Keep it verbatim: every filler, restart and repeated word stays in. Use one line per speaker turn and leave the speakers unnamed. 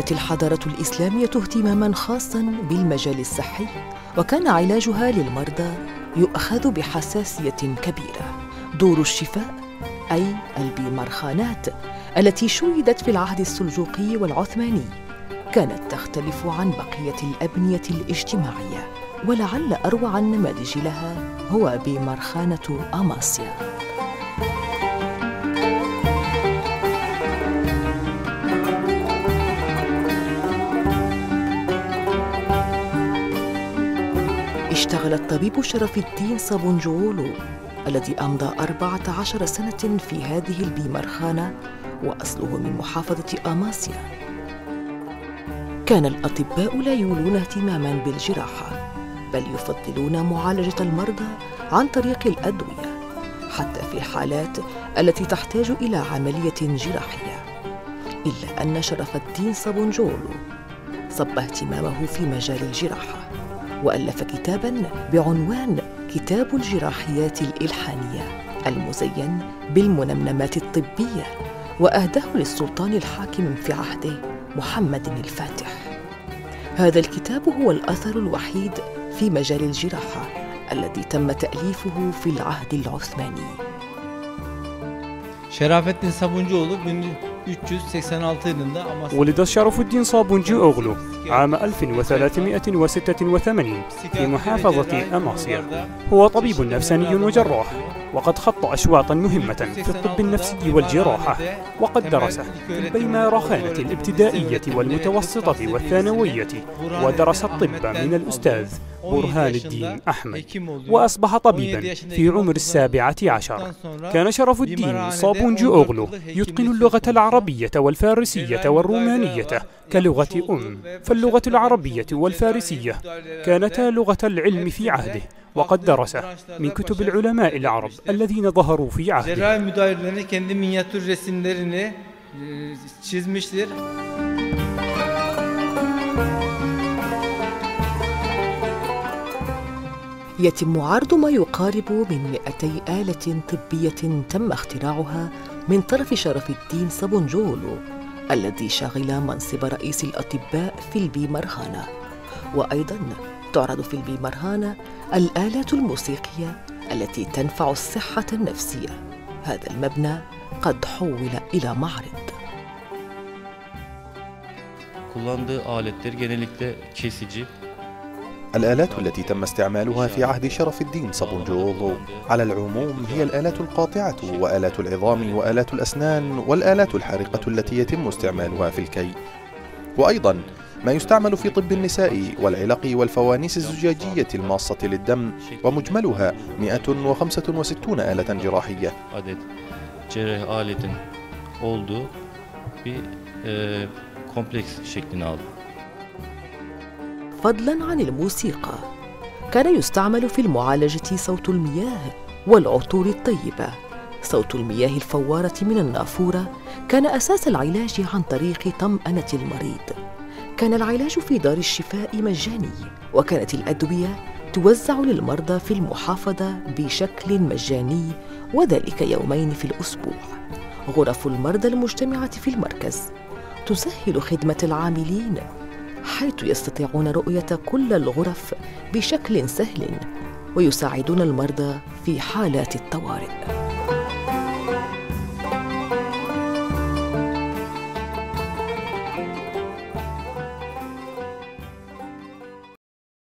ولت الحضارة الإسلامية اهتماماً خاصاً بالمجال الصحي، وكان علاجها للمرضى يؤخذ بحساسية كبيرة. دور الشفاء أي البيمارخانات التي شيدت في العهد السلجوقي والعثماني كانت تختلف عن بقية الأبنية الاجتماعية، ولعل أروع النماذج لها هو بيمارخانة أماسيا. اشتغل الطبيب شرف الدين صابونجوغلو الذي أمضى أربعة عشر سنة في هذه البيمارخانة وأصله من محافظة أماسيا. كان الأطباء لا يولون اهتماماً بالجراحة، بل يفضلون معالجة المرضى عن طريق الأدوية، حتى في الحالات التي تحتاج إلى عملية جراحية. إلا أن شرف الدين صابونجوغلو صب اهتمامه في مجال الجراحة، وألف كتاباً بعنوان كتاب الجراحيات الإلحانية المزين بالمنمنمات الطبية، وأهداه للسلطان الحاكم في عهده محمد الفاتح. هذا الكتاب هو الأثر الوحيد في مجال الجراحة الذي تم تأليفه في العهد العثماني.
Şerafettin Sabuncuoğlu bin üç yüz seksen altı yılında
ولد شرف الدين صابونجوغلو عام ألف وثلاثمائة وستة وثمانين في محافظة أماسيا. هو طبيب نفساني وجراح، وقد خط أشواطا مهمة في الطب النفسي والجراحة، وقد درس في البيمارخانة الابتدائية والمتوسطة والثانوية، ودرس الطب من الأستاذ برهان الدين أحمد، وأصبح طبيبا في عمر السابعة عشر. كان شرف الدين صابونجوغلو يتقن اللغة العربية والفارسية والرومانية كلغة أم، فاللغة العربية والفارسية كانتا لغة العلم في عهده، وقد درس من كتب العلماء العرب الذين ظهروا في عهده.
يتم عرض ما يقارب من مئتي آلة طبية تم اختراعها من طرف شرف الدين صابونجوغلو الذي شغل منصب رئيس الأطباء في البيمارخانة. وأيضاً تعرض في البيمارخانة الآلات الموسيقية التي تنفع الصحة النفسية. هذا المبنى قد حول إلى معرض.
الآلات التي تم استعمالها في عهد شرف الدين صابونجوغلو على العموم هي الآلات القاطعة وآلات العظام وآلات الأسنان والآلات الحارقة التي يتم استعمالها في الكي، وأيضا ما يستعمل في طب النساء والعلق والفوانيس الزجاجية الماصة للدم، ومجملها مئة وخمسة وستون آلة جراحية.
فضلاً عن الموسيقى، كان يستعمل في المعالجة صوت المياه والعطور الطيبة. صوت المياه الفوارة من النافورة كان أساس العلاج عن طريق طمأنة المريض. كان العلاج في دار الشفاء مجاني، وكانت الأدوية توزع للمرضى في المحافظة بشكل مجاني، وذلك يومين في الأسبوع. غرف المرضى المجتمعة في المركز تسهل خدمة العاملين، حيث يستطيعون رؤية كل الغرف بشكل سهل، ويساعدون المرضى في حالات الطوارئ.